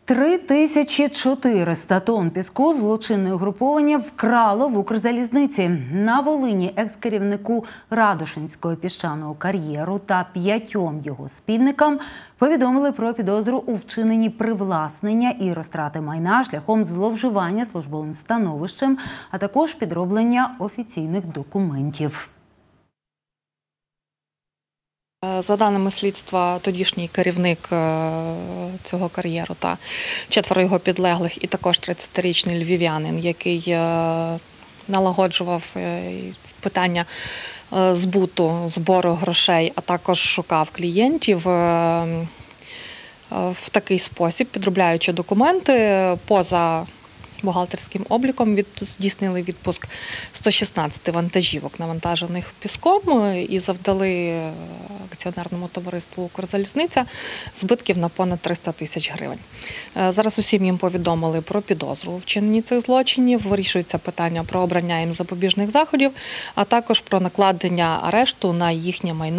3400 тонн піску злочинне угруповання вкрало в Укрзалізниці. На Волині екс-керівнику Радушинського піщаного кар'єру та 5 його спільникам повідомили про підозру у вчиненні привласнення і розтрати майна шляхом зловживання службовим становищем, а також підроблення офіційних документів. За даними слідства, тодішній керівник цього кар'єру та 4 його підлеглих і також 30-річний львів'янин, який налагоджував питання збуту, збору грошей, а також шукав клієнтів в такий спосіб, підробляючи документи поза бухгалтерським обліком, здійснили відпуск 116 вантажівок, навантажених піском, і завдали акціонерному товариству «Укрзалізниця» збитків на понад 300 тисяч гривень. Зараз усім їм повідомили про підозру у вчиненні цих злочинів, вирішується питання про обрання їм запобіжних заходів, а також про накладення арешту на їхнє майно.